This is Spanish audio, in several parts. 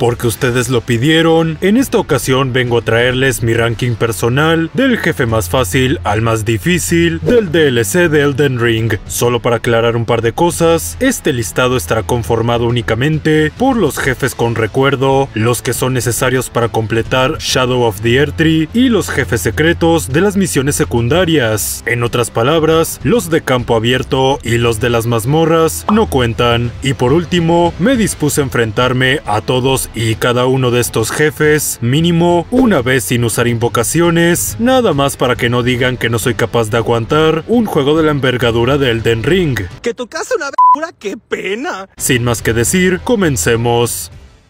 porque ustedes lo pidieron, en esta ocasión vengo a traerles mi ranking personal del jefe más fácil al más difícil del DLC de Elden Ring. Solo para aclarar un par de cosas, este listado estará conformado únicamente por los jefes con recuerdo, los que son necesarios para completar Shadow of the Erdtree y los jefes secretos de las misiones secundarias. En otras palabras, los de campo abierto y los de las mazmorras no cuentan. Y por último, me dispuse a enfrentarme a todos y cada uno de estos jefes, mínimo una vez sin usar invocaciones, nada más para que no digan que no soy capaz de aguantar un juego de la envergadura de Elden Ring. ¡Que tocase una aventura! ¡Qué pena! Sin más que decir, comencemos.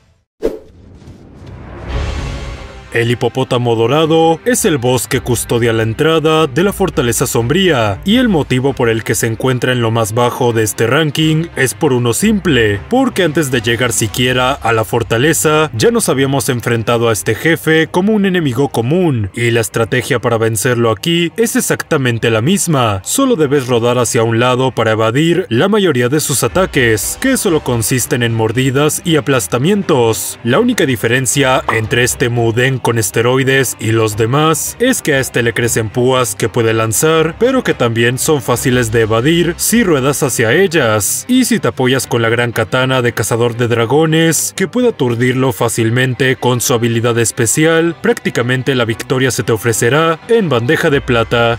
El hipopótamo dorado es el boss que custodia la entrada de la fortaleza sombría, y el motivo por el que se encuentra en lo más bajo de este ranking es por uno simple, porque antes de llegar siquiera a la fortaleza ya nos habíamos enfrentado a este jefe como un enemigo común, y la estrategia para vencerlo aquí es exactamente la misma, solo debes rodar hacia un lado para evadir la mayoría de sus ataques, que solo consisten en mordidas y aplastamientos. La única diferencia entre este Muden con esteroides y los demás es que a este le crecen púas que puede lanzar, pero que también son fáciles de evadir si ruedas hacia ellas, y si te apoyas con la gran katana de cazador de dragones, que puede aturdirlo fácilmente con su habilidad especial, prácticamente la victoria se te ofrecerá en bandeja de plata.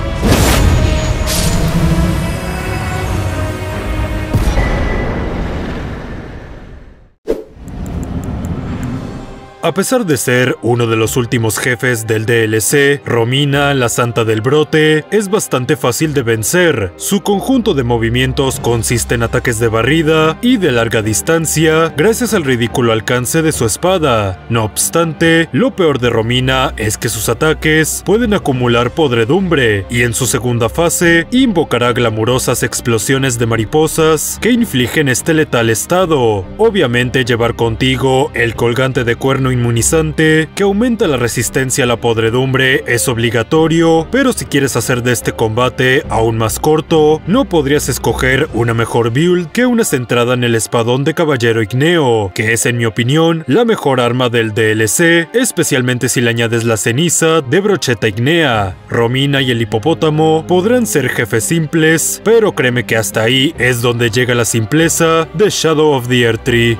A pesar de ser uno de los últimos jefes del DLC, Romina, la Santa del Brote, es bastante fácil de vencer. Su conjunto de movimientos consiste en ataques de barrida y de larga distancia, gracias al ridículo alcance de su espada. No obstante, lo peor de Romina es que sus ataques pueden acumular podredumbre, y en su segunda fase invocará glamurosas explosiones de mariposas que infligen este letal estado. Obviamente llevar contigo el colgante de cuerno inmunizante que aumenta la resistencia a la podredumbre es obligatorio, pero si quieres hacer de este combate aún más corto, no podrías escoger una mejor build que una centrada en el espadón de Caballero Igneo, que es en mi opinión la mejor arma del DLC, especialmente si le añades la ceniza de Brocheta Ignea. Romina y el hipopótamo podrán ser jefes simples, pero créeme que hasta ahí es donde llega la simpleza de Shadow of the Erdtree.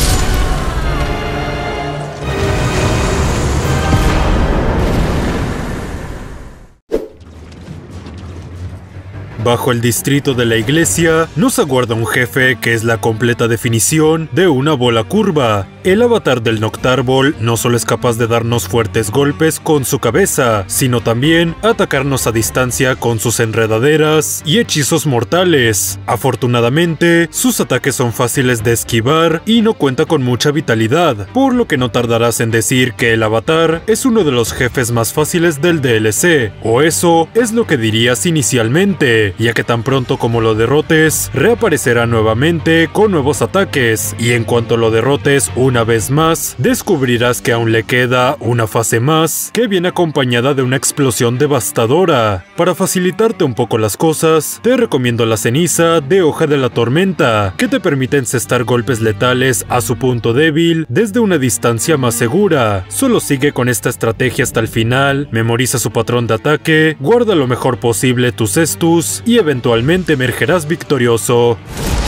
Bajo el distrito de la iglesia, nos aguarda un jefe que es la completa definición de una bola curva. El avatar del Noctarbol no solo es capaz de darnos fuertes golpes con su cabeza, sino también atacarnos a distancia con sus enredaderas y hechizos mortales. Afortunadamente, sus ataques son fáciles de esquivar y no cuenta con mucha vitalidad, por lo que no tardarás en decir que el avatar es uno de los jefes más fáciles del DLC, o eso es lo que dirías inicialmente, ya que tan pronto como lo derrotes, reaparecerá nuevamente con nuevos ataques, y en cuanto lo derrotes una vez más, descubrirás que aún le queda una fase más, que viene acompañada de una explosión devastadora. Para facilitarte un poco las cosas, te recomiendo la ceniza de Hoja de la Tormenta, que te permite encestar golpes letales a su punto débil desde una distancia más segura. Solo sigue con esta estrategia hasta el final, memoriza su patrón de ataque, guarda lo mejor posible tus estus, y eventualmente emergerás victorioso.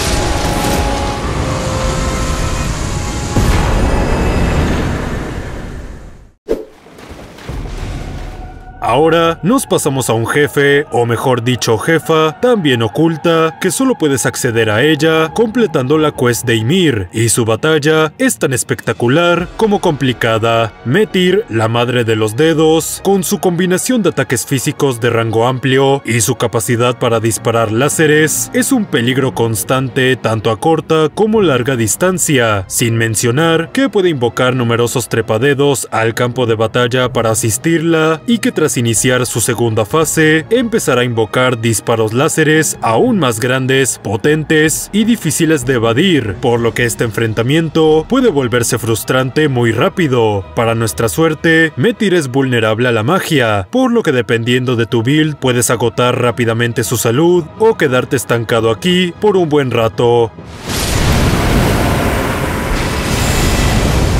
Ahora nos pasamos a un jefe, o mejor dicho jefa, también oculta, que solo puedes acceder a ella completando la quest de Ymir, y su batalla es tan espectacular como complicada. Metyr, la madre de los dedos, con su combinación de ataques físicos de rango amplio y su capacidad para disparar láseres, es un peligro constante tanto a corta como larga distancia, sin mencionar que puede invocar numerosos trepadedos al campo de batalla para asistirla, y que tras iniciar su segunda fase, empezará a invocar disparos láseres aún más grandes, potentes y difíciles de evadir, por lo que este enfrentamiento puede volverse frustrante muy rápido. Para nuestra suerte, Metyr es vulnerable a la magia, por lo que dependiendo de tu build puedes agotar rápidamente su salud o quedarte estancado aquí por un buen rato.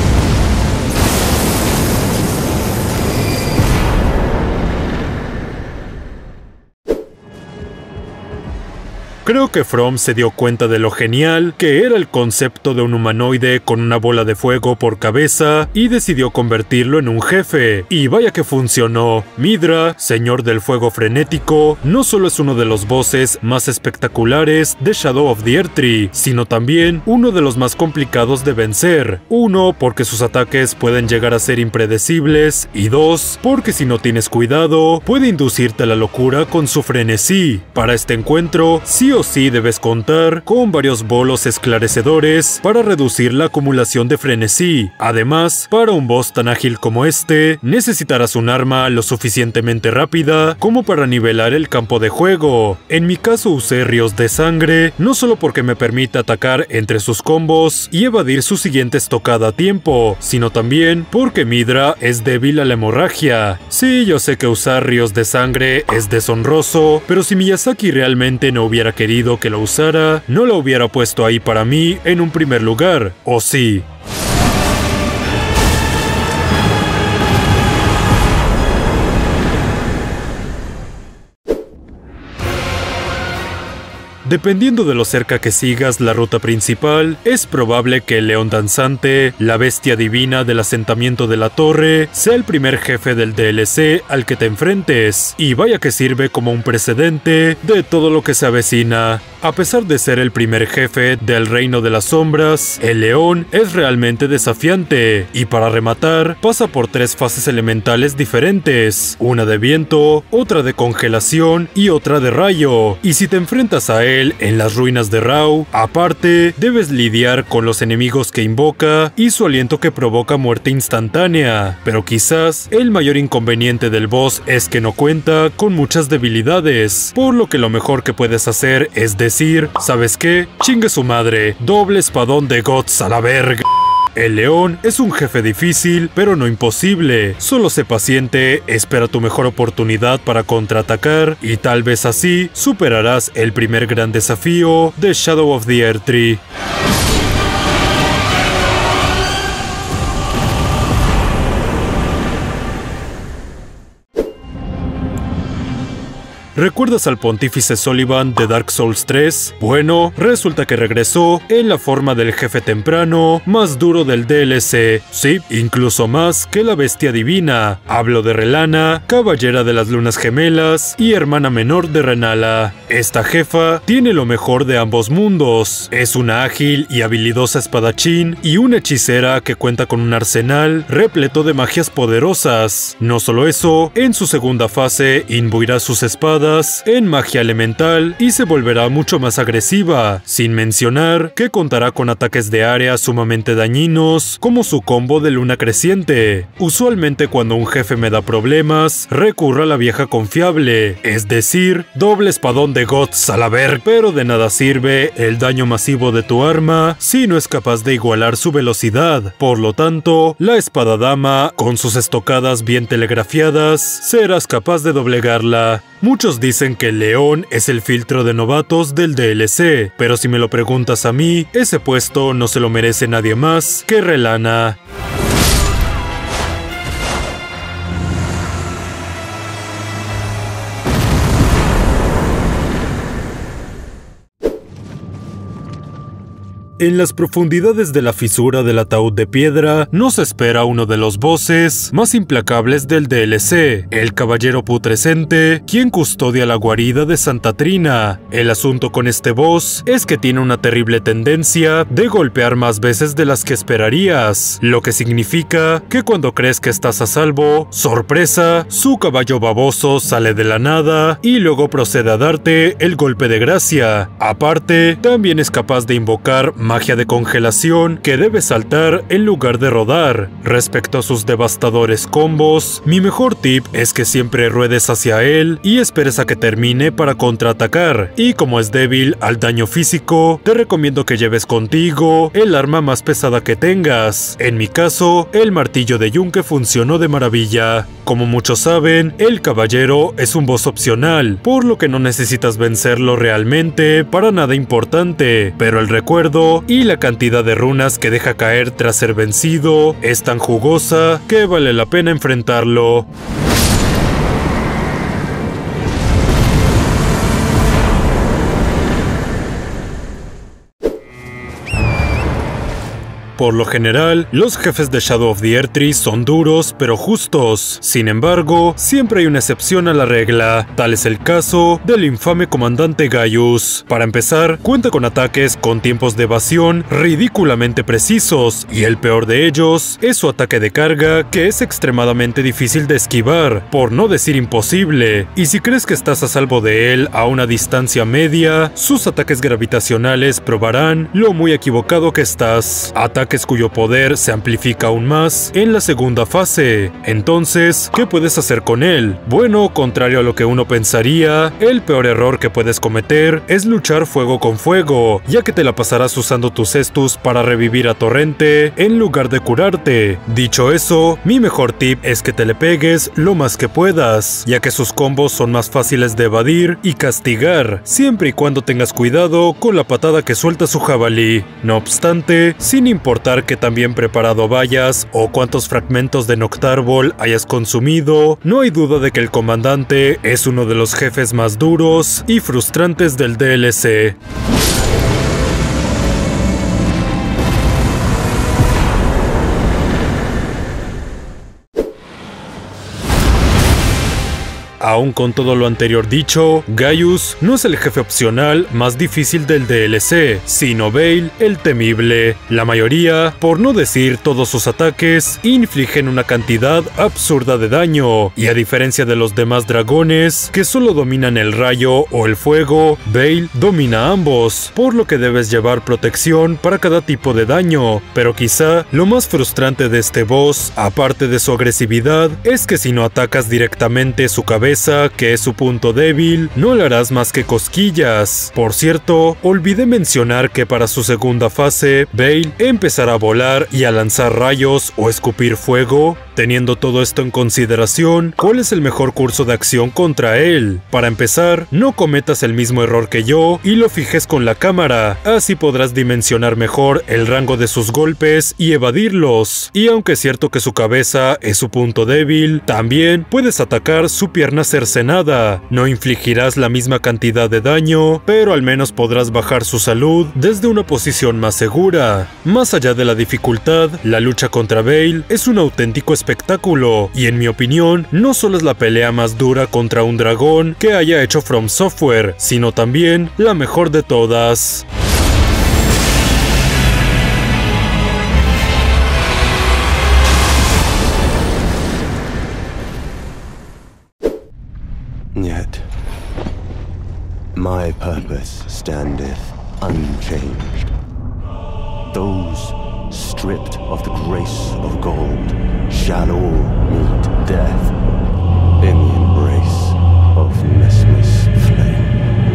Creo que From se dio cuenta de lo genial que era el concepto de un humanoide con una bola de fuego por cabeza y decidió convertirlo en un jefe. Y vaya que funcionó. Midra, señor del fuego frenético, no solo es uno de los bosses más espectaculares de Shadow of the Erdtree, sino también uno de los más complicados de vencer. Uno, porque sus ataques pueden llegar a ser impredecibles, y dos, porque si no tienes cuidado, puede inducirte a la locura con su frenesí. Para este encuentro, sí o sí debes contar con varios bolos esclarecedores para reducir la acumulación de frenesí. Además, para un boss tan ágil como este, necesitarás un arma lo suficientemente rápida como para nivelar el campo de juego. En mi caso usé ríos de sangre, no solo porque me permite atacar entre sus combos y evadir su siguiente estocada a tiempo, sino también porque Midra es débil a la hemorragia. Sí, yo sé que usar ríos de sangre es deshonroso, pero si Miyazaki realmente no hubiera querido que lo usara, no lo hubiera puesto ahí para mí en un primer lugar, ¿o sí? Dependiendo de lo cerca que sigas la ruta principal, es probable que el león danzante, la bestia divina del asentamiento de la torre, sea el primer jefe del DLC al que te enfrentes, y vaya que sirve como un precedente de todo lo que se avecina. A pesar de ser el primer jefe del reino de las sombras, el león es realmente desafiante, y para rematar, pasa por 3 fases elementales diferentes, una de viento, otra de congelación y otra de rayo, y si te enfrentas a él en las ruinas de Rao, aparte, debes lidiar con los enemigos que invoca y su aliento que provoca muerte instantánea. Pero quizás el mayor inconveniente del boss es que no cuenta con muchas debilidades, por lo que lo mejor que puedes hacer es decir, ¿sabes qué? Chingue su madre, doble espadón de Gods a la verga. El león es un jefe difícil, pero no imposible. Solo sé paciente, espera tu mejor oportunidad para contraatacar y tal vez así superarás el primer gran desafío de Shadow of the Erdtree. ¿Recuerdas al pontífice Sullivan de Dark Souls 3? Bueno, resulta que regresó en la forma del jefe temprano más duro del DLC. Sí, incluso más que la bestia divina. Hablo de Relana, caballera de las lunas gemelas y hermana menor de Renala. Esta jefa tiene lo mejor de ambos mundos. Es una ágil y habilidosa espadachín y una hechicera que cuenta con un arsenal repleto de magias poderosas. No solo eso, en su segunda fase imbuirá sus espadas en magia elemental y se volverá mucho más agresiva, sin mencionar que contará con ataques de área sumamente dañinos como su combo de luna creciente. Usualmente cuando un jefe me da problemas, recurro a la vieja confiable, es decir, doble espadón de Gods a la verga, pero de nada sirve el daño masivo de tu arma si no es capaz de igualar su velocidad. Por lo tanto, la espada dama, con sus estocadas bien telegrafiadas, serás capaz de doblegarla. Muchos dicen que el león es el filtro de novatos del DLC, pero si me lo preguntas a mí, ese puesto no se lo merece nadie más que Relana. En las profundidades de la fisura del ataúd de piedra nos espera uno de los bosses más implacables del DLC, el caballero putrescente, quien custodia la guarida de Santa Trina. El asunto con este boss es que tiene una terrible tendencia de golpear más veces de las que esperarías, lo que significa que cuando crees que estás a salvo, sorpresa, su caballo baboso sale de la nada y luego procede a darte el golpe de gracia. Aparte, también es capaz de invocar magia de congelación que debe saltar en lugar de rodar. Respecto a sus devastadores combos, mi mejor tip es que siempre ruedes hacia él y esperes a que termine para contraatacar. Y como es débil al daño físico, te recomiendo que lleves contigo el arma más pesada que tengas. En mi caso, el martillo de yunque funcionó de maravilla. Como muchos saben, el caballero es un boss opcional, por lo que no necesitas vencerlo realmente para nada importante, pero el recuerdo y la cantidad de runas que deja caer tras ser vencido es tan jugosa que vale la pena enfrentarlo. Por lo general, los jefes de Shadow of the Erdtree son duros pero justos. Sin embargo, siempre hay una excepción a la regla. Tal es el caso del infame comandante Gaius. Para empezar, cuenta con ataques con tiempos de evasión ridículamente precisos, y el peor de ellos es su ataque de carga, que es extremadamente difícil de esquivar, por no decir imposible. Y si crees que estás a salvo de él a una distancia media, sus ataques gravitacionales probarán lo muy equivocado que estás. Ataques cuyo poder se amplifica aún más en la segunda fase. Entonces, ¿qué puedes hacer con él? Bueno, contrario a lo que uno pensaría, el peor error que puedes cometer es luchar fuego con fuego, ya que te la pasarás usando tus Estus para revivir a Torrente en lugar de curarte. Dicho eso, mi mejor tip es que te le pegues lo más que puedas, ya que sus combos son más fáciles de evadir y castigar, siempre y cuando tengas cuidado con la patada que suelta su jabalí. No obstante, sin importar que tan bien preparado vayas o cuántos fragmentos de Noctar Ball hayas consumido, no hay duda de que el comandante es uno de los jefes más duros y frustrantes del DLC. Aún con todo lo anterior dicho, Gaius no es el jefe opcional más difícil del DLC, sino Veil el Temible. La mayoría, por no decir todos sus ataques, infligen una cantidad absurda de daño, y a diferencia de los demás dragones, que solo dominan el rayo o el fuego, Veil domina ambos, por lo que debes llevar protección para cada tipo de daño. Pero quizá lo más frustrante de este boss, aparte de su agresividad, es que si no atacas directamente su cabeza, que es su punto débil, no le harás más que cosquillas. Por cierto, olvidé mencionar que para su segunda fase, Veil empezará a volar y a lanzar rayos o escupir fuego. Teniendo todo esto en consideración, ¿cuál es el mejor curso de acción contra él? Para empezar, no cometas el mismo error que yo y lo fijes con la cámara, así podrás dimensionar mejor el rango de sus golpes y evadirlos. Y aunque es cierto que su cabeza es su punto débil, también puedes atacar su pierna cercenada. No infligirás la misma cantidad de daño, pero al menos podrás bajar su salud desde una posición más segura. Más allá de la dificultad, la lucha contra Veil es un auténtico espectáculo, y en mi opinión, no solo es la pelea más dura contra un dragón que haya hecho From Software, sino también la mejor de todas. Yet, my purpose standeth unchanged. Those stripped of the grace of gold shall all meet death in the embrace of Messmer's flame.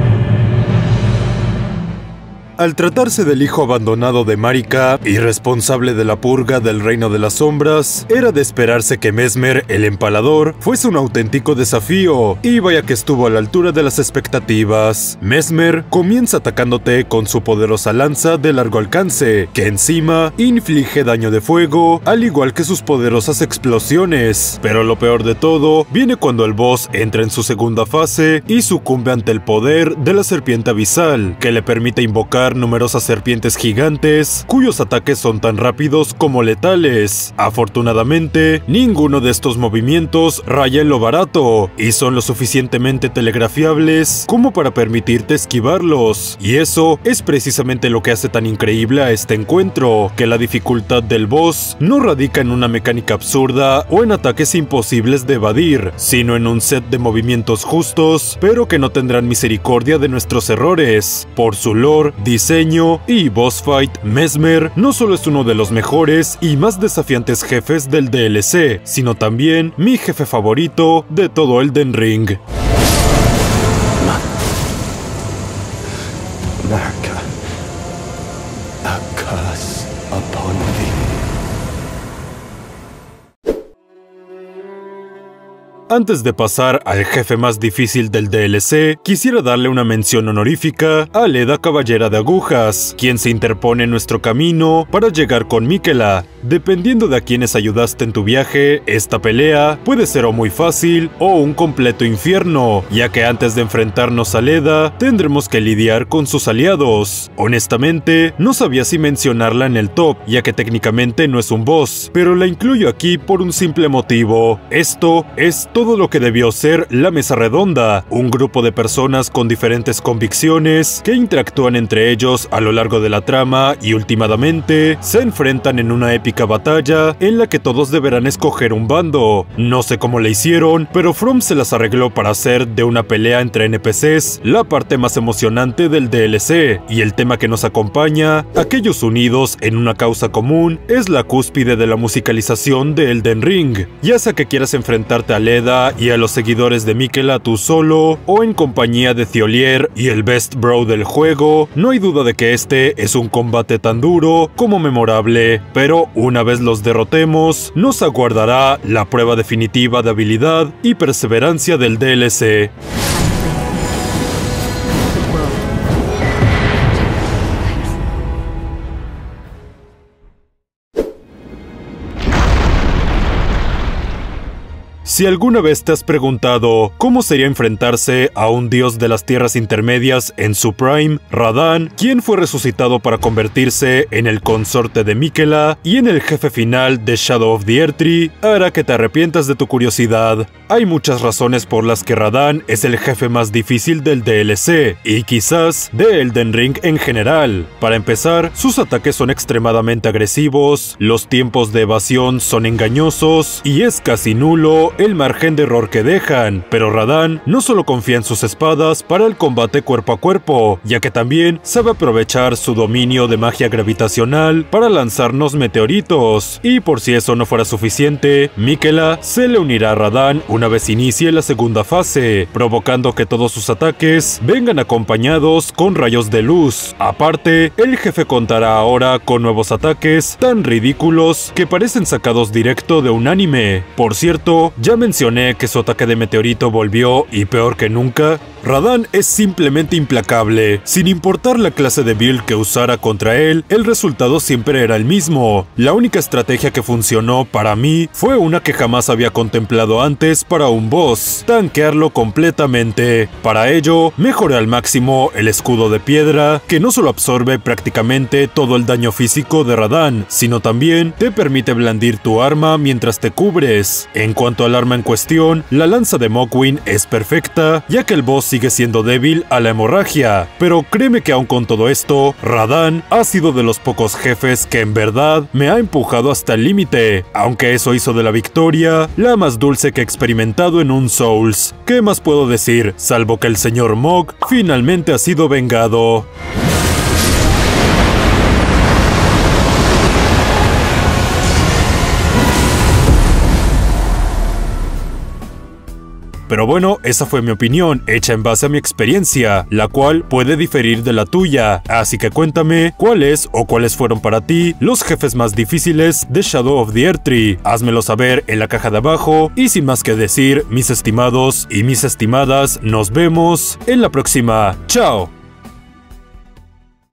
Al tratarse del hijo abandonado de Marika y responsable de la purga del Reino de las Sombras, era de esperarse que Messmer, el empalador, fuese un auténtico desafío, y vaya que estuvo a la altura de las expectativas. Messmer comienza atacándote con su poderosa lanza de largo alcance, que encima inflige daño de fuego, al igual que sus poderosas explosiones. Pero lo peor de todo viene cuando el boss entra en su segunda fase y sucumbe ante el poder de la serpiente abisal, que le permite invocar numerosas serpientes gigantes, cuyos ataques son tan rápidos como letales. Afortunadamente, ninguno de estos movimientos raya en lo barato, y son lo suficientemente telegrafiables como para permitirte esquivarlos. Y eso es precisamente lo que hace tan increíble a este encuentro, que la dificultad del boss no radica en una mecánica absurda o en ataques imposibles de evadir, sino en un set de movimientos justos, pero que no tendrán misericordia de nuestros errores. Por su lore, diseño y boss fight, Messmer no solo es uno de los mejores y más desafiantes jefes del DLC, sino también mi jefe favorito de todo Elden Ring. Marika, a curse upon thee. Antes de pasar al jefe más difícil del DLC, quisiera darle una mención honorífica a Leda Caballera de Agujas, quien se interpone en nuestro camino para llegar con Miquella. Dependiendo de a quienes ayudaste en tu viaje, esta pelea puede ser o muy fácil o un completo infierno, ya que antes de enfrentarnos a Leda, tendremos que lidiar con sus aliados. Honestamente, no sabía si mencionarla en el top, ya que técnicamente no es un boss, pero la incluyo aquí por un simple motivo. Esto es todo lo que debió ser la Mesa Redonda, un grupo de personas con diferentes convicciones que interactúan entre ellos a lo largo de la trama y últimamente se enfrentan en una épica batalla en la que todos deberán escoger un bando. No sé cómo le hicieron, pero From se las arregló para hacer de una pelea entre NPCs la parte más emocionante del DLC, y el tema que nos acompaña, aquellos unidos en una causa común, es la cúspide de la musicalización de Elden Ring. Ya sea que quieras enfrentarte a Leda y a los seguidores de Miquella tú solo, o en compañía de Thiolier y el best bro del juego, no hay duda de que este es un combate tan duro como memorable, pero una vez los derrotemos, nos aguardará la prueba definitiva de habilidad y perseverancia del DLC. Si alguna vez te has preguntado cómo sería enfrentarse a un dios de las tierras intermedias en su prime, Radahn, quien fue resucitado para convertirse en el consorte de Miquella y en el jefe final de Shadow of the Erdtree, hará que te arrepientas de tu curiosidad. Hay muchas razones por las que Radahn es el jefe más difícil del DLC, y quizás de Elden Ring en general. Para empezar, sus ataques son extremadamente agresivos, los tiempos de evasión son engañosos, y es casi nulo el margen de error que dejan, pero Radahn no solo confía en sus espadas para el combate cuerpo a cuerpo, ya que también sabe aprovechar su dominio de magia gravitacional para lanzarnos meteoritos, y por si eso no fuera suficiente, Miquella se le unirá a Radahn una vez inicie la segunda fase, provocando que todos sus ataques vengan acompañados con rayos de luz. Aparte, el jefe contará ahora con nuevos ataques tan ridículos que parecen sacados directo de un anime. Por cierto, ya mencioné que su ataque de meteorito volvió y peor que nunca. Radahn es simplemente implacable. Sin importar la clase de build que usara contra él, el resultado siempre era el mismo. La única estrategia que funcionó para mí fue una que jamás había contemplado antes para un boss: tanquearlo completamente. Para ello, mejoré al máximo el escudo de piedra, que no solo absorbe prácticamente todo el daño físico de Radahn, sino también te permite blandir tu arma mientras te cubres. En cuanto al arma en cuestión, la lanza de Mockwin es perfecta, ya que el boss sigue siendo débil a la hemorragia, pero créeme que aún con todo esto, Radahn ha sido de los pocos jefes que en verdad me ha empujado hasta el límite, aunque eso hizo de la victoria la más dulce que he experimentado en un Souls. ¿Qué más puedo decir? Salvo que el señor Mog finalmente ha sido vengado. Pero bueno, esa fue mi opinión, hecha en base a mi experiencia, la cual puede diferir de la tuya, así que cuéntame cuál es o cuáles fueron para ti los jefes más difíciles de Shadow of the Erdtree. Házmelo saber en la caja de abajo, y sin más que decir, mis estimados y mis estimadas, nos vemos en la próxima. ¡Chao!